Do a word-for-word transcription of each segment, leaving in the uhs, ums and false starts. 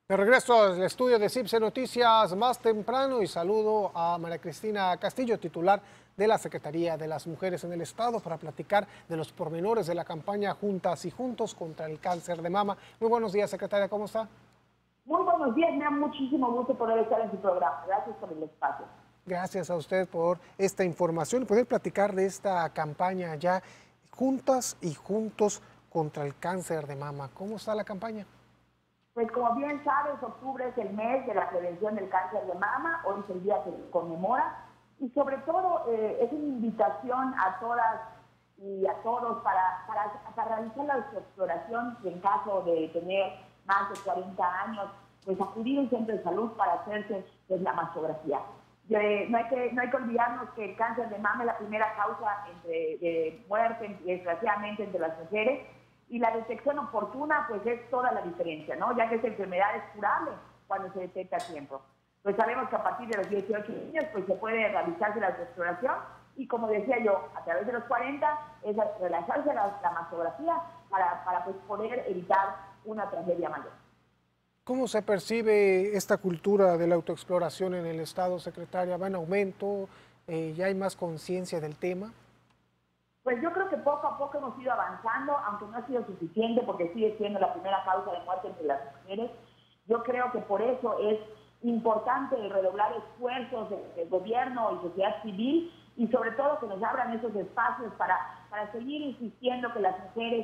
De regreso al estudio de CIPSE Noticias más temprano y saludo a María Cristina Castillo, titular de la Secretaría de las Mujeres en el Estado, para platicar de los pormenores de la campaña Juntas y Juntos contra el cáncer de mama. Muy buenos días, secretaria, ¿cómo está? Muy buenos días, me da muchísimo gusto poder estar en su programa. Gracias por el espacio. Gracias a usted por esta información y poder platicar de esta campaña ya Juntas y Juntos contra el cáncer de mama. ¿Cómo está la campaña? Pues como bien sabes, octubre es el mes de la prevención del cáncer de mama, hoy es el día que se conmemora y sobre todo eh, es una invitación a todas y a todos para, para, para realizar la exploración y en caso de tener más de cuarenta años, pues acudir a un centro de salud para hacerse pues, la mastografía. Eh, no, hay que, no hay que olvidarnos que el cáncer de mama es la primera causa entre, de muerte, desgraciadamente, entre las mujeres. Y la detección oportuna, pues es toda la diferencia, ¿no? Ya que esta enfermedad es curable cuando se detecta a tiempo. Pues sabemos que a partir de los dieciocho años, pues se puede realizarse la exploración y como decía yo, a través de los cuarenta, es realizarse la, la mastografía para, para pues, poder evitar una tragedia mayor. ¿Cómo se percibe esta cultura de la autoexploración en el Estado, secretaria? ¿Va en aumento? Eh, ¿Ya hay más conciencia del tema? Pues yo creo que poco a poco hemos ido avanzando, aunque no ha sido suficiente porque sigue siendo la primera causa de muerte entre las mujeres. Yo creo que por eso es importante redoblar esfuerzos del gobierno y sociedad civil y sobre todo que nos abran esos espacios para, para seguir insistiendo que las mujeres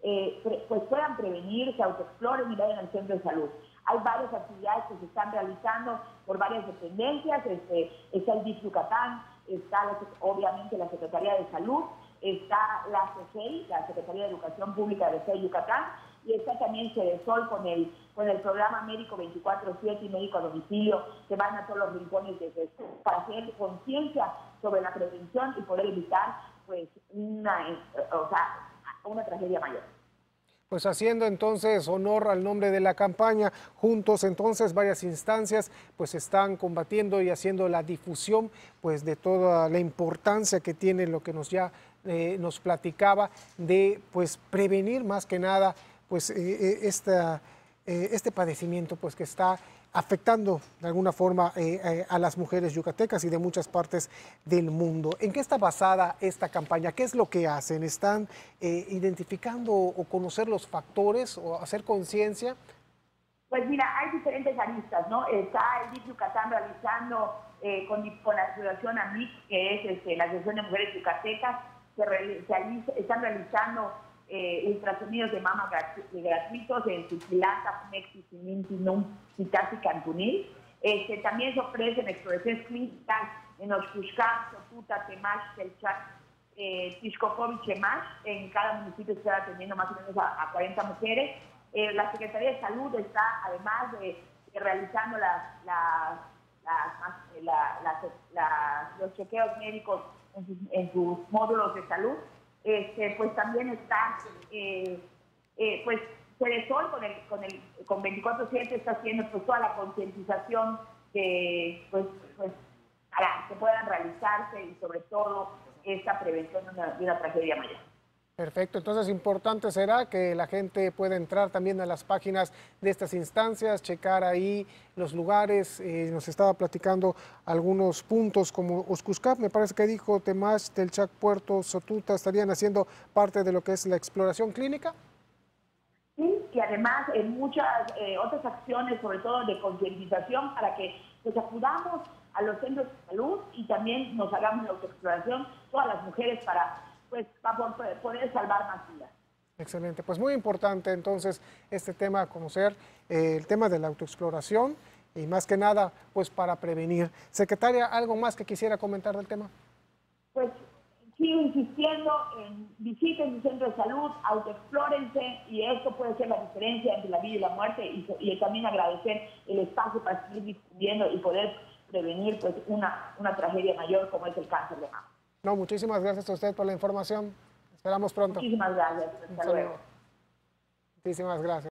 eh, pues puedan prevenir, se autoexploren y vayan al centro de salud. Hay varias actividades que se están realizando por varias dependencias, este, está el D I F Yucatán, está la, obviamente la Secretaría de Salud, está la C E I, la Secretaría de Educación Pública de C E I Yucatán, y está también Cedesol con el, con el programa Médico veinticuatro siete y Médico a Domicilio, que van a todos los rincones de Jesús para hacer conciencia sobre la prevención y poder evitar pues una, o sea, una tragedia mayor. Pues haciendo entonces honor al nombre de la campaña, juntos entonces varias instancias pues están combatiendo y haciendo la difusión pues de toda la importancia que tiene lo que nos ya eh, nos platicaba de pues prevenir más que nada pues eh, esta, eh, este padecimiento pues que está afectando de alguna forma eh, eh, a las mujeres yucatecas y de muchas partes del mundo. ¿En qué está basada esta campaña? ¿Qué es lo que hacen? ¿Están eh, identificando o conocer los factores o hacer conciencia? Pues mira, hay diferentes aristas, ¿no? Está el D I F Yucatán realizando eh, con, con la asociación A M I C, que es este, la Asociación de Mujeres Yucatecas, se, re, se están realizando Eh, ultrasonidos de mama gratuitos en Tuxilanta, Mexi, Siminti, Num, Citasi, Cantunil. Este, también se ofrecen exploraciones clínicas en Oxcuxcán, Sotuta, Temax, Telchac, eh, Tixcocobi, Chemax. En cada municipio se está atendiendo más o menos a, a cuarenta mujeres. Eh, la Secretaría de Salud está, además de, de realizando las, las, las, la, la, la, los chequeos médicos en sus, en sus módulos de salud. Este, pues también está, eh, eh, pues Cedesol con el, con el con veinticuatro siete está haciendo pues toda la concientización de, pues, pues, para que puedan realizarse y sobre todo esta prevención de una, de una tragedia mayor. Perfecto, entonces importante será que la gente pueda entrar también a las páginas de estas instancias, checar ahí los lugares, eh, nos estaba platicando algunos puntos como Oxcuxcán, me parece que dijo Temax, Telchac, Puerto, Sotuta, estarían haciendo parte de lo que es la exploración clínica. Sí, y además en muchas eh, otras acciones, sobre todo de concientización, para que pues acudamos a los centros de salud y también nos hagamos la autoexploración, todas las mujeres para pues para poder salvar más vidas. Excelente, pues muy importante entonces este tema, conocer eh, el tema de la autoexploración y más que nada pues para prevenir. Secretaria, ¿algo más que quisiera comentar del tema? Pues sigo insistiendo en visiten su centro de salud, autoexplórense y esto puede ser la diferencia entre la vida y la muerte y, y también agradecer el espacio para seguir difundiendo y poder prevenir pues una, una tragedia mayor como es el cáncer de mama. No, muchísimas gracias a usted por la información. Esperamos pronto. Muchísimas gracias. Hasta luego. Muchísimas gracias.